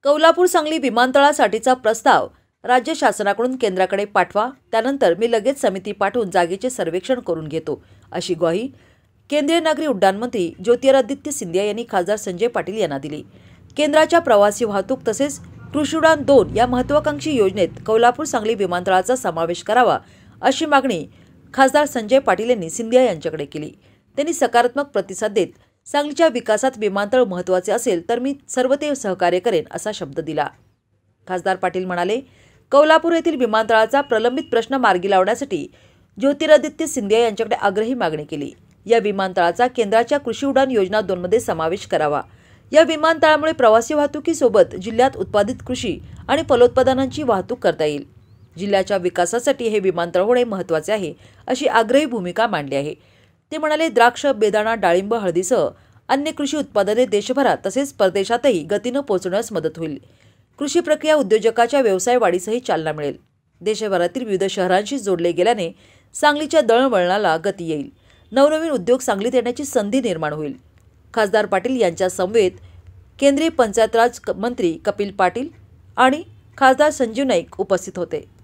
कोल्हापूर सांगली विमानतळासाठीचा प्रस्ताव राज्य शासनाकडून केंद्राकडे पाठवा, त्यानंतर मी लगेच समिती पाठवून जागेचे सर्वेक्षण करून घेतो, अशी ग्वाही केंद्रीय नागरी उड्डाण मंत्री ज्योतिरादित्य सिंधिया यांनी खासदार संजय पाटील यांना दिली। केंद्राच्या प्रवासी वाहतूक तसेच कृषी उडान 2 या महत्त्वाकांक्षी योजनेत कोल्हापूर सांगली विमानतळाचा समावेश करावा, अशी मागणी खासदार संजय पाटील यांनी सिंधिया यांच्याकडे केली। त्यांनी सकारात्मक प्रतिसाद देत सांगलीच्या विकासात विमानतळ महत्त्वाचे असेल तर मी सर्व ते सहकार्य करेन, असा शब्द दिला। खासदार पाटील म्हणाले, कोल्हापूर येथील विमानतळाचा प्रलंबित प्रश्न मार्गी लावण्यासाठी ज्योतिरादित्य सिंधिया यांच्याकडे आग्रही मागणी केली। या विमानतळाचा केंद्राच्या कृषी उडान योजना 2 मध्ये समावेश करावा। या विमानतळामुळे प्रवासी वाहतुकीसोबत जिल्ह्यात उत्पादित कृषी आणि फलोत्पादनांची वाहतूक करता येईल। जिल्ह्याच्या विकासासाठी हे विमानतळ होणे महत्त्वाचे आहे, अशी आग्रही भूमिका मांडली आहे। ते म्हणाले, द्राक्ष, बेदाणा, डाळिंब, हळदीसह अन्य कृषी उत्पादने देशभरात तसेच परदेशातही गतीनं पोहोचण्यास मदत होईल। कृषी प्रक्रिया उद्योजकाच्या व्यवसाय वाढीसही चालना मिळेल। देशभरातील विविध शहरांशी जोडले गेल्याने सांगलीच्या दळणवळणाला गती येईल। नवनवीन उद्योग सांगलीत येण्याची संधी निर्माण होईल। खासदार पाटील यांच्या समवेत केंद्रीय पंचायत राज मंत्री कपिल पाटील आणि खासदार संजीव नाईक उपस्थित होते।